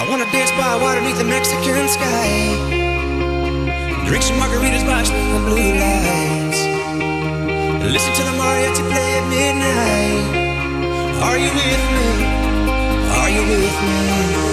wanna dance by water beneath the Mexican sky, drink some margaritas by swinging blue lights, listen to the mariachi play at midnight. Are you with me? Are you with me?